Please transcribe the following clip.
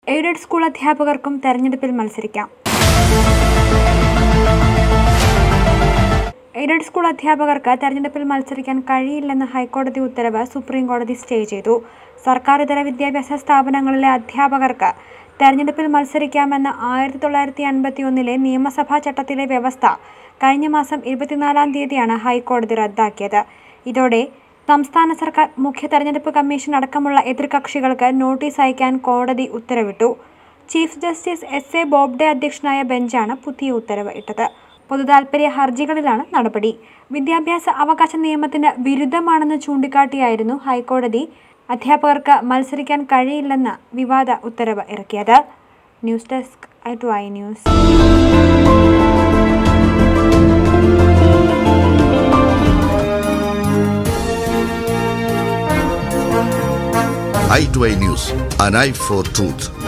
Aided school അധ്യാപകർക്കും തെരഞ്ഞെടുപ്പിൽ മത്സരിക്കാം. Aided school അധ്യാപകർക്ക് തെരഞ്ഞെടുപ്പിൽ മത്സരിക്കാൻ കഴിയില്ലെന്ന ഹൈക്കോടതി ഉത്തരവ് സുപ്രീംകോടതി സ്റ്റേ ചെയ്തു. സർക്കാർ ഇതര വിദ്യാഭ്യാസ സ്ഥാപനങ്ങളിലെ അധ്യാപകർക്ക് തെരഞ്ഞെടുപ്പിൽ മത്സരിക്കാമെന്ന 1951 നിയമസഭാ ചട്ടത്തിലെ വ്യവസ്ഥ കഴിഞ്ഞ മാസം 24-ാം തീയതിയാണ് ഹൈക്കോടതി റദ്ദാക്കിയത്. ഇതോടെ സംസ്ഥാന സർക്കാർ മുഖ്യ തെരഞ്ഞെടുപ്പ് കമ്മീഷൻ അടക്കമുള്ള എതിർകക്ഷികൾക്ക് നോട്ടീസ് അയക്കാൻ കോടതി ഉത്തരവിട്ടു. Chief justice എസ്.എ. ബോബ്ഡെ അധ്യക്ഷനായ ബെഞ്ചാണ് പുതിയ ഉത്തരവ് ഇട്ടത്. പൊതുതാൽപര്യ ഹർജികളിലാണ് നടപടി. വിദ്യാഭ്യാസ അവകാശ നിയമത്തിന് വിരുദ്ധമാണെന്ന് ചൂണ്ടിക്കാട്ടിയായിരുന്നു ഹൈക്കോടതി അധ്യാപകർക്ക് മത്സരിക്കാൻ കഴിയില്ലെന്ന വിവാദ ഉത്തരവ് ഇറക്കിയത്. News desk i2i News. i2i News, an eye for truth.